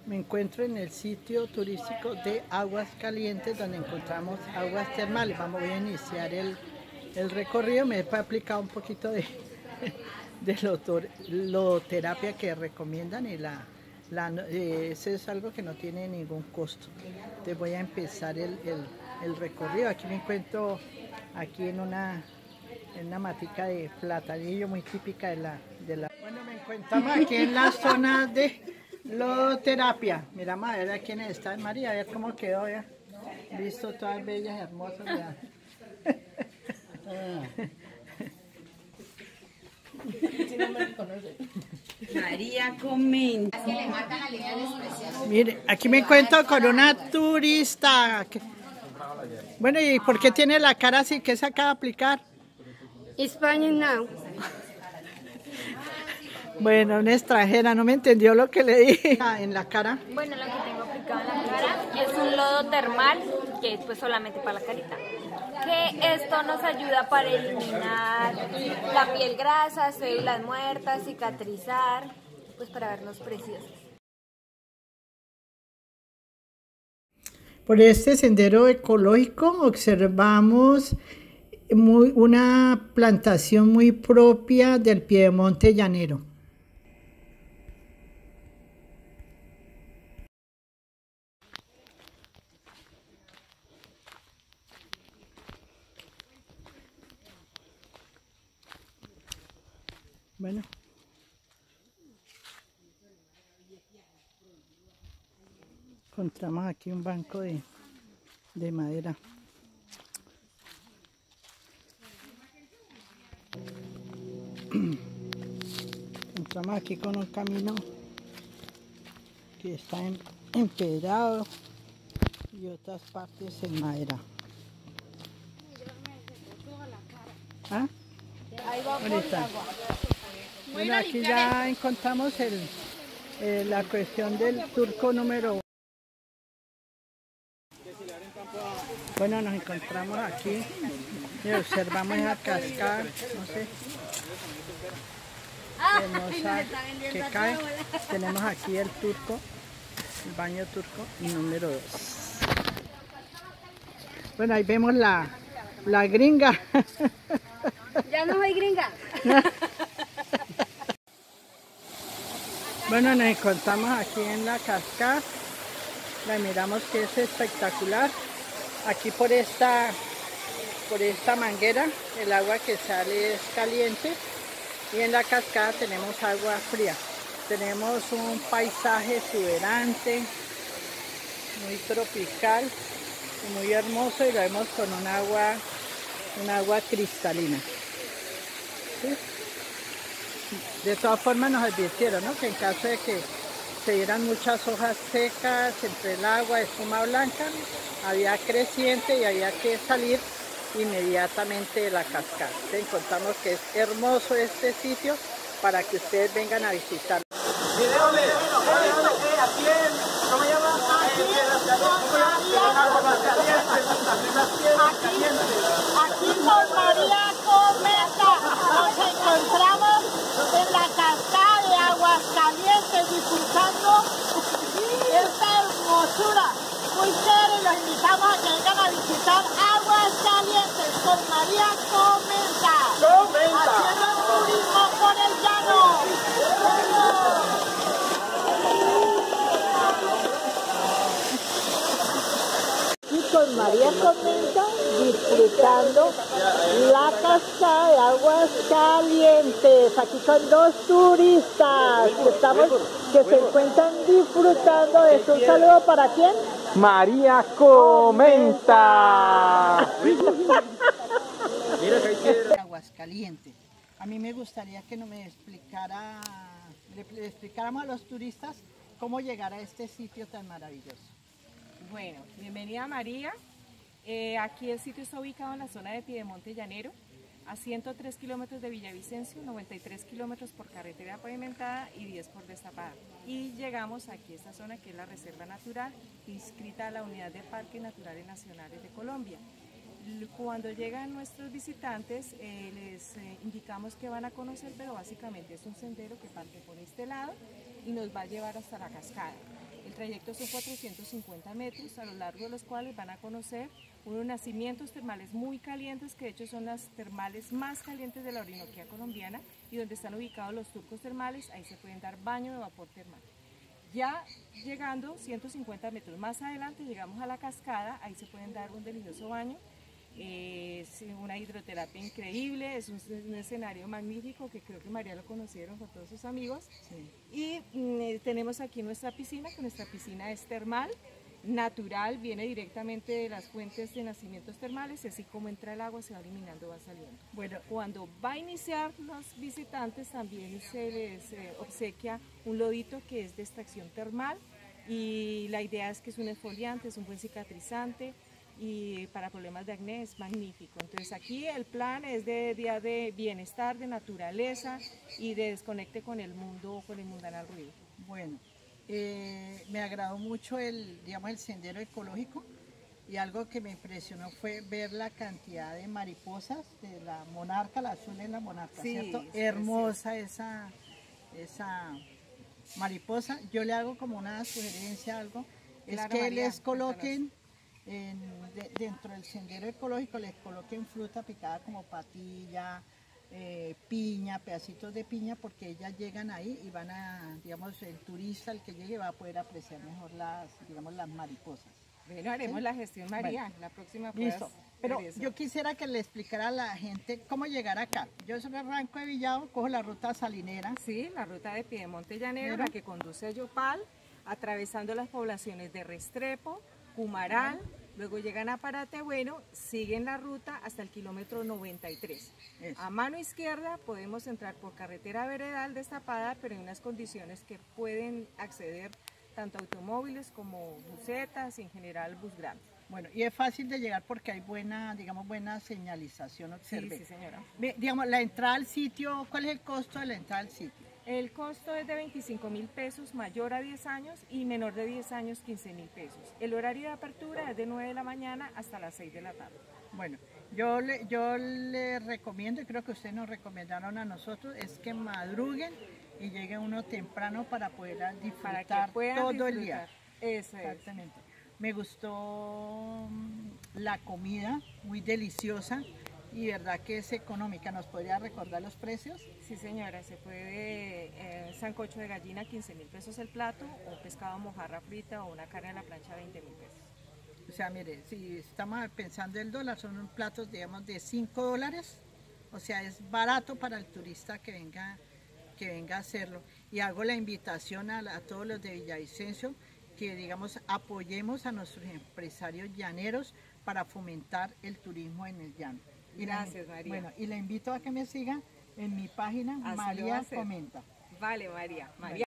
Me encuentro en el sitio turístico de Aguascalientes, donde encontramos aguas termales. Voy a iniciar el recorrido. Me he aplicado un poquito de loterapia que recomiendan y eso es algo que no tiene ningún costo. Entonces voy a empezar el recorrido. Aquí me encuentro en una matica de platanillo muy típica de la... Bueno, me encontramos aquí en la zona de loterapia. Mira, a ver quién está, María, a ver cómo quedó ya. Visto todas bellas, hermosas. Ya. María comenta. Mire, aquí me encuentro con una turista. Bueno, ¿y por qué tiene la cara así? ¿Qué se acaba de aplicar? España now. Bueno, una extranjera, no me entendió lo que le dije en la cara. Bueno, lo que tengo aplicado en la cara es un lodo termal, que es pues solamente para la carita. Que esto nos ayuda para eliminar la piel grasa, células muertas, cicatrizar, pues para vernos preciosos. Por este sendero ecológico observamos una plantación muy propia del piedemonte llanero. Bueno, encontramos aquí un banco de madera. Entramos aquí con un camino que está empedrado y otras partes en madera. ¿Ah? Ahorita. Bueno, aquí ya encontramos la cuestión del turco número 1. Bueno, nos encontramos aquí y observamos esa cascada, no sé, hermosa que cae. Tenemos aquí el baño turco número 2. Bueno, ahí vemos la gringa. Ya no soy gringa. Bueno, nos encontramos aquí en la cascada. La miramos, que es espectacular. Aquí por esta manguera el agua que sale es caliente y en la cascada tenemos agua fría. Tenemos un paisaje exuberante, muy tropical y muy hermoso, y lo vemos con un agua cristalina. ¿Sí? De todas formas nos advirtieron, ¿no?, que en caso de que se dieran muchas hojas secas entre el agua, espuma blanca, había creciente y había que salir inmediatamente de la cascada. Encontramos que es hermoso este sitio para que ustedes vengan a visitarlo. Aquí con María Comenta nos encontramos en la cascada de Aguascalientes disfrutando esta hermosura. Muy chévere, los invitamos a que vengan a visitar Aguascalientes con María Comenta. Haciendo turismo por el llano. Y con María Comenta disfrutando la cascada de Aguascalientes. Aquí son dos turistas que se encuentran disfrutando de esto. Un saludo para ¿quién? María Comenta. Aguascalientes. A mí me gustaría que le explicáramos a los turistas cómo llegar a este sitio tan maravilloso. Bueno, bienvenida María. Aquí el sitio está ubicado en la zona de Piedemonte Llanero, a 103 kilómetros de Villavicencio, 93 kilómetros por carretera pavimentada y 10 por destapada. Y llegamos aquí a esta zona que es la Reserva Natural, inscrita a la Unidad de Parques Naturales Nacionales de Colombia. Cuando llegan nuestros visitantes les indicamos que van a conocer, pero básicamente es un sendero que parte por este lado y nos va a llevar hasta la cascada. El trayecto son 450 metros, a lo largo de los cuales van a conocer unos nacimientos termales muy calientes, que de hecho son las termales más calientes de la Orinoquía colombiana, y donde están ubicados los turcos termales. Ahí se pueden dar baño de vapor termal. Ya llegando 150 metros más adelante, llegamos a la cascada. Ahí se pueden dar un delicioso baño. Es una hidroterapia increíble, es un escenario magnífico que creo que María lo conocieron con todos sus amigos. Sí. Y tenemos aquí nuestra piscina, que nuestra piscina es termal, natural, viene directamente de las fuentes de nacimientos termales, así como entra el agua se va eliminando, va saliendo. Bueno, cuando va a iniciar los visitantes también se les obsequia un lodito que es de extracción termal, y la idea es que es un exfoliante, es un buen cicatrizante, y para problemas de acné es magnífico. Entonces aquí el plan es de día de bienestar, de naturaleza y de desconecte con el mundo, con el mundanal ruido. Bueno, me agradó mucho el sendero ecológico, y algo que me impresionó fue ver la cantidad de mariposas de la monarca, la azul es la monarca, sí, ¿cierto? Hermosa esa mariposa. Yo le hago como una sugerencia, algo, claro, es que María, les coloquen dentro del sendero ecológico, les coloquen fruta picada como patilla, piña, pedacitos de piña, porque ellas llegan ahí y van a, digamos, el turista, el que llegue, va a poder apreciar mejor las mariposas. Bueno, haremos, ¿sí?, la gestión, María, bueno, la próxima. Listo. Pero yo quisiera que le explicara a la gente cómo llegar acá. Yo soy arranco de Villado, cojo la ruta salinera. Sí, la ruta de Piedemonte Llanero, la que conduce a Yopal, atravesando las poblaciones de Restrepo, Cumaral, luego llegan a Parate Bueno, siguen la ruta hasta el kilómetro 93. Eso. A mano izquierda podemos entrar por carretera veredal destapada, pero en unas condiciones que pueden acceder tanto automóviles como busetas y en general bus grande. Bueno, y es fácil de llegar porque hay buena señalización, observe. Sí, sí, señora. Digamos, la entrada al sitio, ¿cuál es el costo de la entrada al sitio? El costo es de 25.000 pesos, mayor a 10 años y menor de 10 años 15.000 pesos. El horario de apertura es de 9 de la mañana hasta las 6 de la tarde. Bueno, yo le recomiendo, y creo que ustedes nos recomendaron a nosotros, es que madruguen y llegue uno temprano para poder disfrutar todo el día. Eso es. Exactamente. Me gustó la comida, muy deliciosa. Y verdad que es económica. ¿Nos podría recordar los precios? Sí, señora, se puede sancocho de gallina 15.000 pesos el plato, o pescado mojarra frita, o una carne a la plancha 20.000 pesos. O sea, mire, si estamos pensando el dólar, son platos, digamos, de $5, o sea, es barato para el turista que venga a hacerlo. Y hago la invitación a todos los de Villavicencio que, digamos, apoyemos a nuestros empresarios llaneros para fomentar el turismo en el llano. Gracias, María. Bueno, y la invito a que me sigan en mi página, María Comenta. Vale, María.